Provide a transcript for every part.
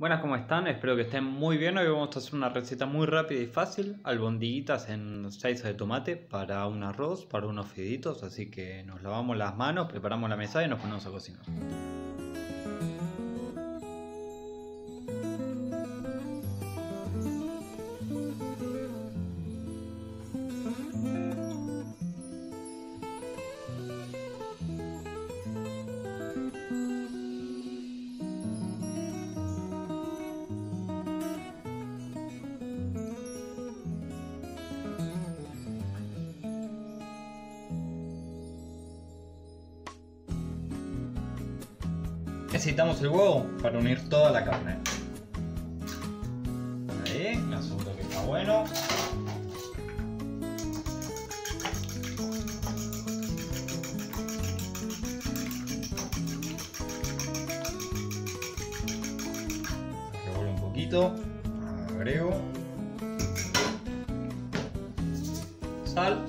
Buenas, ¿cómo están? Espero que estén muy bien. Hoy vamos a hacer una receta muy rápida y fácil, albondiguitas en salsa de tomate para un arroz, para unos fideitos, así que nos lavamos las manos, preparamos la mesa y nos ponemos a cocinar. Necesitamos el huevo para unir toda la carne. Ahí, me aseguro que está bueno. Revuelvo un poquito, agrego sal,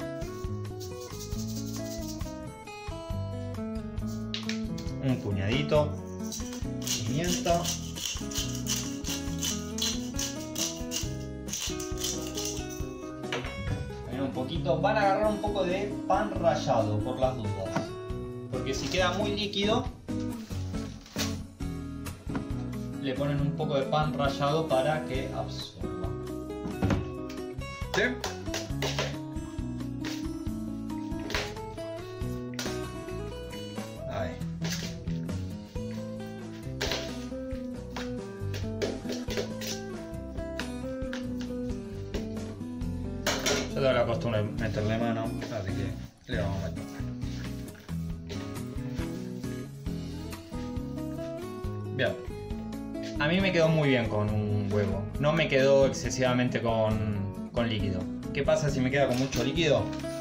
un puñadito, pimienta, un poquito, van a agarrar un poco de pan rallado por las dudas, porque si queda muy líquido le ponen un poco de pan rallado para que absorba. ¿Sí? Ahí. Yo tengo la costumbre de meterle mano, así que le vamos a meter. Bien. A mí me quedó muy bien con un huevo. No me quedó excesivamente con líquido. ¿Qué pasa si me queda con mucho líquido?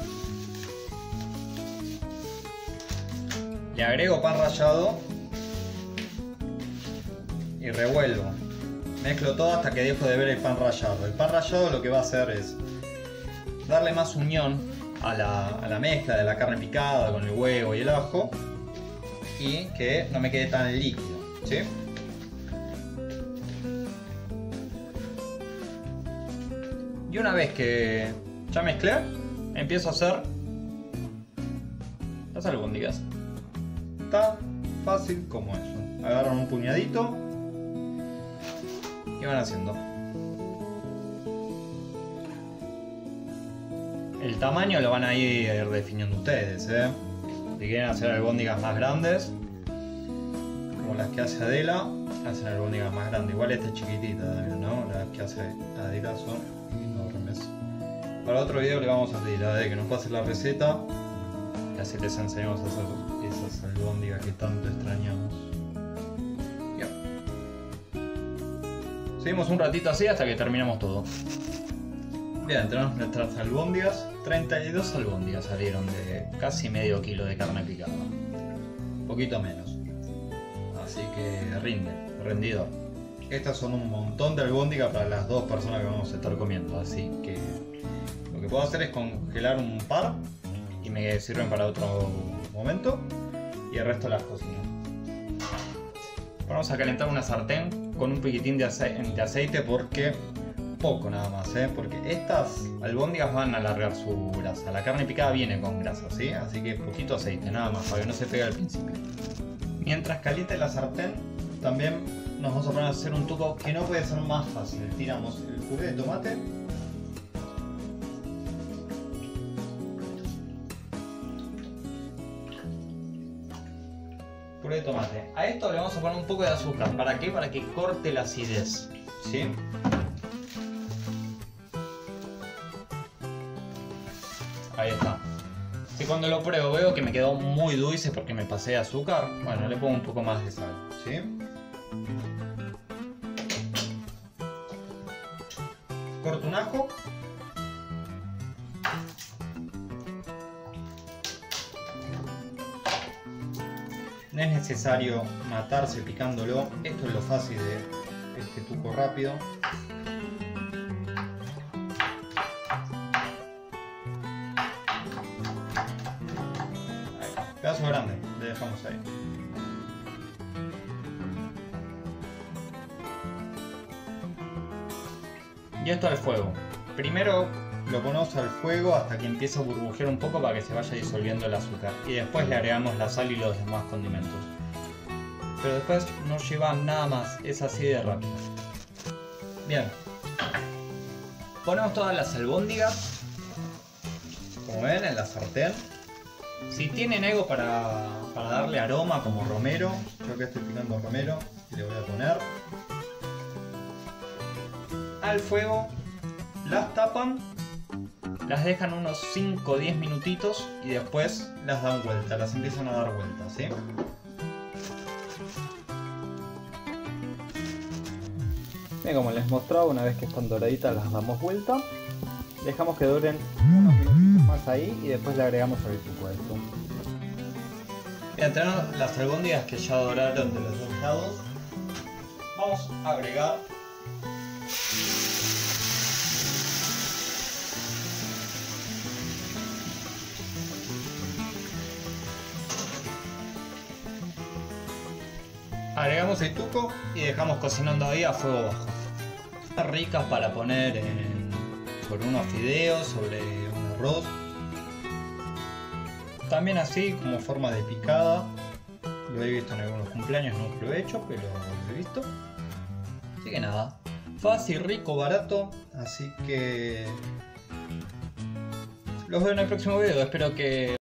Le agrego pan rallado y revuelvo. Mezclo todo hasta que dejo de ver el pan rallado. El pan rallado lo que va a hacer es darle más unión a la mezcla de la carne picada con el huevo y el ajo y que no me quede tan líquido, ¿sí? Y una vez que ya mezclé, empiezo a hacer las albóndigas. Tan fácil como eso. Agarran un puñadito y van haciendo. El tamaño lo van a ir definiendo ustedes, ¿eh? Si quieren hacer albóndigas más grandes, como las que hace Adela, hacen albóndigas más grandes. Igual esta es chiquitita, ¿no? Las que hace Adela son enormes. Para otro video le vamos a pedir a Adela que nos pase la receta y así les enseñamos a hacer esas albóndigas que tanto extrañamos. Bien. Seguimos un ratito así hasta que terminamos todo. Bien, tenemos nuestras albóndigas. 32 albóndigas salieron de casi medio kilo de carne picada. Un poquito menos. Así que rinde, rendidor. Estas son un montón de albóndigas para las dos personas que vamos a estar comiendo. Así que lo que puedo hacer es congelar un par y me sirven para otro momento. Y el resto las cocino. Vamos a calentar una sartén con un piquitín de aceite porque poco nada más, porque estas albóndigas van a alargar su grasa. La carne picada viene con grasa, ¿sí? Así que poquito aceite, nada más, para que no se pegue al principio. Mientras caliente la sartén, también nos vamos a poner a hacer un truco que no puede ser más fácil. Tiramos el puré de tomate. Puré de tomate. A esto le vamos a poner un poco de azúcar. ¿Para qué? Para que corte la acidez, ¿sí? Ahí está. Si cuando lo pruebo veo que me quedó muy dulce porque me pasé de azúcar, bueno, le pongo un poco más de sal, ¿sí? Corto un ajo. No es necesario matarse picándolo. Esto es lo fácil de este truco rápido. Pedazo grande, le dejamos ahí. Y esto al fuego. Primero lo ponemos al fuego hasta que empiece a burbujear un poco para que se vaya disolviendo el azúcar. Y después le agregamos la sal y los demás condimentos. Pero después no lleva nada más, es así de rápido. Bien. Ponemos todas las albóndigas, como ven, en la sartén. Si tienen algo para darle aroma, como romero, yo que estoy picando romero, le voy a poner al fuego, las tapan, las dejan unos 5 o 10 minutitos y después las dan vuelta, las empiezan a dar vueltas, ¿sí? Bien, como les mostraba, una vez que están doraditas las damos vuelta, dejamos que duren unos minutitos más ahí y después le agregamos el supuesto. Bien, tenemos las albóndigas que ya doraron de los dos lados. Vamos a agregar el tuco y dejamos cocinando ahí a fuego bajo. Están ricas para poner sobre unos fideos, sobre un arroz. También así como forma de picada. Lo he visto en algunos cumpleaños, no lo he hecho, pero lo he visto. Así que nada, fácil, rico, barato. Así que los veo en el próximo video. Espero que